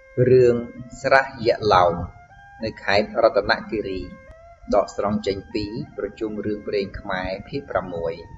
រឿងស្រះយក្សឡោមនៅខេត្តរតនគិរីដកស្រង់ចេញពីប្រជុំរឿងព្រេងខ្មែរភាគ6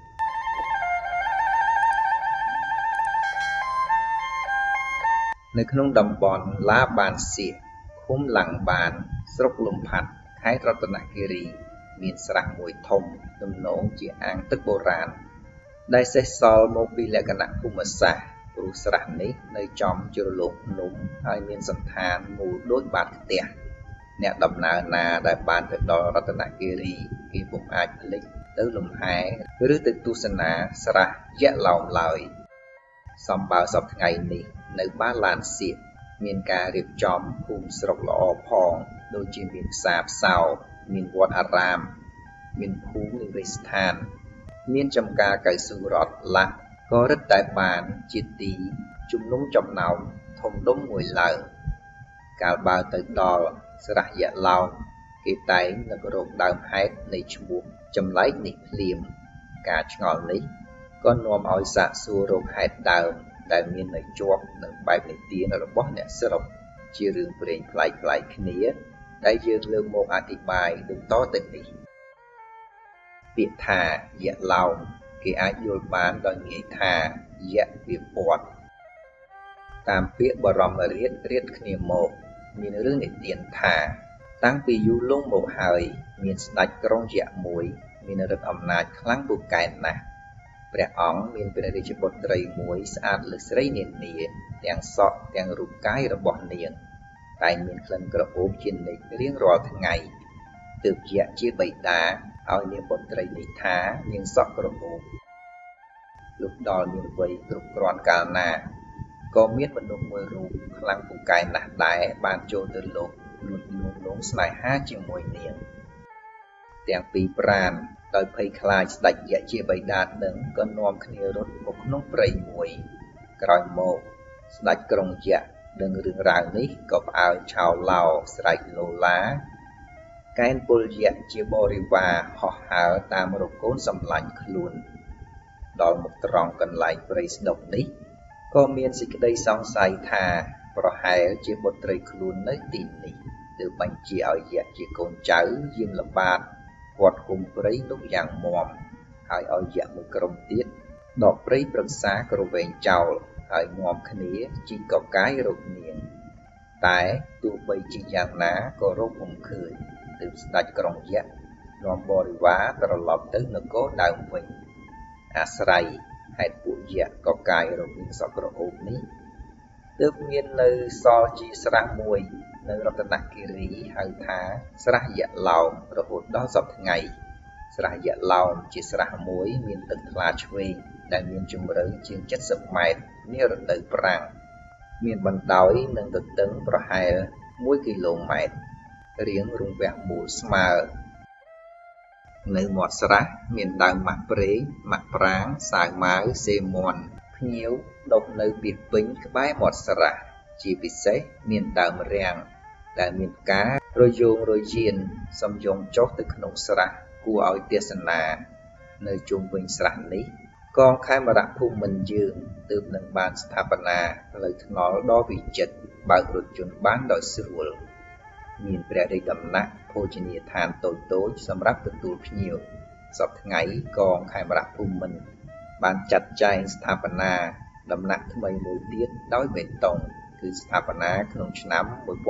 នៅក្នុងតំបន់ឡាបានសៀកឃុំឡាំងបានស្រុកលំផាត់ខេត្តរតនគិរីមានស្រះមួយធំទំនងជាអាងទឹកបុរាណដែលសេសសល់មកពីលក្ខណៈភូមិសាស្ត្រព្រោះស្រះនេះនៅចំជ្រលងភ្នំហើយមានសណ្ឋានមូលដូចបាតផ្ទះអ្នកដំណើរណាដែលបានទៅដល់រតនគិរីគេពុំអាចភ្លេចទៅលំហែឬទៅទស្សនាស្រះយក្សឡោមឡើយសំបើសប្តាហ៍ថ្ងៃនេះនៅបានឡានសៀកមានការរៀបចំភូមិស្រុកល្អផងដូចជាមានផ្សារផ្សោមានវត្តអារាមមានភូមិនិវេសស្ថានមានចំការកៅស៊ូរដ្ឋឡាស់ក៏រឹតតែបានជាទីជំនុំចំណោមធំដុំមួយឡើងកាលបើទៅដល់ស្រះយក្សឡោមគេតែងនឹករកដើមហេតុនៃឈ្មោះចម្លែកនេះភ្លាមការឆ្ងល់នេះក៏នាំឲ្យសាកសួររកហេតុដើមដែលមាននៅជាប់នឹងបែបនិទានរបស់អ្នកស្រុកជារឿងព្រេងប្លែកៗគ្នាដែលយើងលើកមកអធិប្បាយដូចតទៅនេះពាក្យថាយក្សឡោមគេអាចយល់បានដោយងាយថាយក្សវាពាត់តាមពាក្យបរមរាជរៀបគ្នាមកមានរឿងនិទានថាតាំងពីយូរលង់មកហើយមានស្ដេចក្រុងយក្សមួយមានឫទ្ធិអំណាចខ្លាំងពូកែណាស់ព្រះអង្គមានព្រះរាជបុត្រីមួយស្អាតលើសស្រីនានាទាំងសក់ទាំងរូបកាយរបស់នាងតែមានក្លិនក្រអូបជានិច្ចរៀងរាល់ថ្ងៃទើបយក្សជាបិតាឲ្យនាងបុត្រីនេះថានាងសក់ក្រអូបលុះដល់មានវ័យគ្រប់គ្រាន់កាលណាក៏មានមនុស្សមួយរូបខ្លាំងពូកែណាស់ដែរបានចូលទៅលួងលោមស្នេហាជាមួយនាងទាំងពីរប្រាណដោយភ័យខ្លាចស្ដេចយក្សជាបិតានឹងក៏នាំគ្នារត់មកក្នុងព្រៃមួយក្រោយមកស្ដេចក្រុងយក្សដឹងរឿងរ៉ាវនេះក៏ផ្អើលឆោឡោស្រែកឡូឡាកេណ្ឌពលយក្សជាបរិវារហោះហើរតាមរកកូនសម្លាញ់ខ្លួនដល់មកត្រង់កន្លែងព្រៃស្ដុកនេះក៏មានសេចក្តីសង្ស័យថាប្រហែលជាបុត្រីខ្លួននៅទីនេះទើបបញ្ជាឲ្យយក្សជាកូនចៅយាមល្បាតព័ទ្ធគុំព្រៃនោះយ៉ាងមាំហើយឲ្យយក្សមួយក្រុមទៀតដកព្រៃព្រឹក្សាក្រវែងចោលហើយនាំគ្នាជីកកកាយរកនាងតែទោះបីជាយ៉ាងណាក៏រកពុំឃើញទើបស្ដេចក្រុងយក្សនាំបរិវារត្រឡប់ទៅនគរដើមវិញអាស្រ័យហេតុពួកយក្សកកាយរកនាងសក់ក្រអូបនេះទើបមាននៅសល់ជាស្រះមួយនៅរតនគិរីហៅថាស្រះយក្សឡោមរហូតដល់សព្វថ្ងៃស្រះយក្សឡោមជាស្រះមួយមានទឹកថ្លាឆ្វេងដែលមានជម្រៅជាង70ម៉ែត្រនារដូវប្រាំងមានបណ្ដោយនិងទទឹងប្រហែល1គីឡូម៉ែត្ររាងរង្វះមូលស្មើនៅមាត់ស្រះមានដើមម៉ាក់ព្រេងម៉ាក់ប្រាងសាវម៉ាវសេមាន់ភ្ញៀវដប់នៅពីពេញក្បែរមាត់ស្រះជាពិសេសមានដើមរាំងដែលមានផ្ការយងរយានសំយងចុះទៅក្នុងស្រះគួរឲ្យទេសនានៅជុំវិញស្រះនេះកងខេមរៈភូមិន្ទយើងទើបនឹងបានស្ថាបនាផ្លូវថ្នល់ដ៏វិចិត្របើករថយន្តបានដោយស្រួលមានព្រះរាជដំណាក់ភោជនីយដ្ឋានតូចៗសម្រាប់ទទួលភ្ញៀវសប្តាហ៍ថ្ងៃកងខេមរៈភូមិន្ទបានចាត់ចែងស្ថាបនាដំណាក់ថ្មីមួយទៀតដោយបេតុងគឺស្ថាបនាក្នុងឆ្នាំ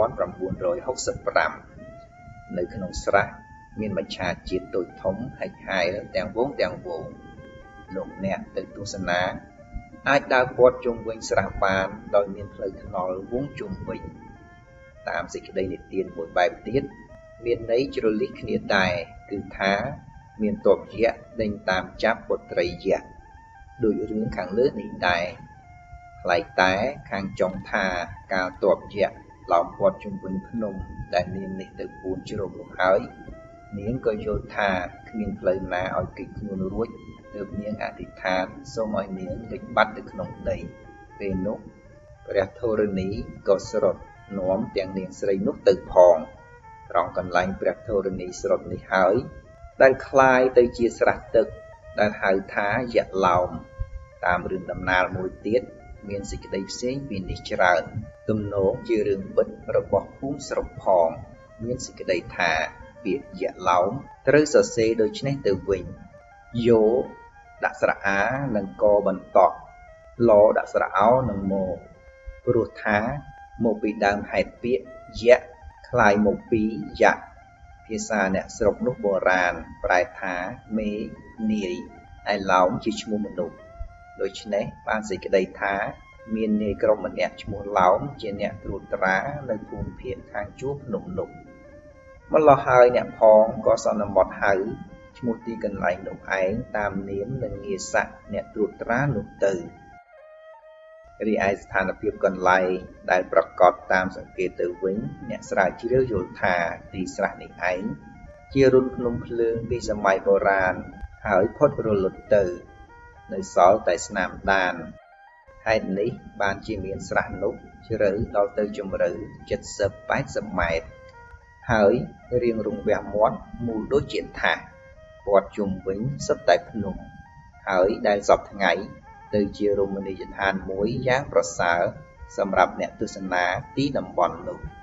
1965នៅក្នុងស្រះមានមច្ឆាជាតិតូចធំហិចហែលទាំងវងលោកអ្នកទៅទស្សនាអាចដើរព័ទ្ធជុំវិញស្រះបានដោយមានផ្លូវថ្នល់វងជុំវិញតាមសេចក្តីនិទានមួយបែបទៀតមានន័យជ្រលិះគ្នាដែរគឺថាមានទ័ពយក្សដេញតាមចាប់បុត្រីយក្សដោយរឿងខាងលើនេះដែរផ្លែកតែខាងចុងថាកាលទ័ពយក្សឡោមព័ទ្ធជុំវិញភ្នំដែលនាងនេះទៅពួនជ្រោកនោះហើយនាងក៏យល់ថាគ្មានផ្លូវណាឲ្យគេចខ្លួនរួចទើបនាងអធិដ្ឋានសូមឲ្យនាងលេចបាត់ទៅក្នុងដីពេលនោះព្រះធរណីក៏ស្រុតនាំទាំងនាងស្រីនោះទៅផងត្រង់កន្លែងព្រះធរណីស្រុតនេះហើយដែលคล้ายទៅជាស្រះទឹកដែលហៅថាយក្សឡោមតាមរឿងដំណាលមួយទៀតមានសេចក្តីផ្សេងពីនេះច្រើនទំនងជារឿងពិតរបស់ភូមិស្រុកផងមានសេចក្តីថាពាក្យយៈឡោមត្រូវសរសេរដូចនេះទៅវិញយោដាក់ស្រៈអានិងកបន្តក់ឡដាក់ស្រៈអោនិងមកព្រោះថាមកពីដើមហេតុពាក្យយៈคล้ายមកពីយៈភាសាអ្នកស្រុកនោះបុរាណប្រែថាមេនាយឯឡោមជាឈ្មោះមនុស្សដូច្នេះបានសេចក្តីថាមាននាយក្រុមម្នាក់ឈ្មោះឡោមជាអ្នកត្រួតត្រានៅភូមិភាគខាងជួរភ្នំនោះម្ល៉េះហើយអ្នកផងក៏សន្មតហៅឈ្មោះទីកន្លែងនោះឯងតាមនាមនិងងារស័ក្តិអ្នកត្រួតត្រានោះទៅរីឯស្ថានភាពកន្លែងដែលប្រកបតាមសង្កេតទៅវិញអ្នកស្រាវជ្រាវយល់ថាទីស្រះនេះឯងជារុនភ្នំភ្លើងពីសម័យបុរាណហើយផុតរលត់ទៅនៅសល់តែស្នាមដានហេតុនេះបានជាមានស្រះនោះជ្រៅដល់ទៅជម្រៅ 70-80 ម៉ែត្រហើយរាងរង្វះមាត់មូលដូចជាថាសព័ទ្ធជុំវិញសុទ្ធតែភ្នំហើយដែលសពថ្ងៃទៅជារមណីយដ្ឋានមួយយ៉ាងប្រសើរសម្រាប់អ្នកទស្សនាទីតំបន់នោះ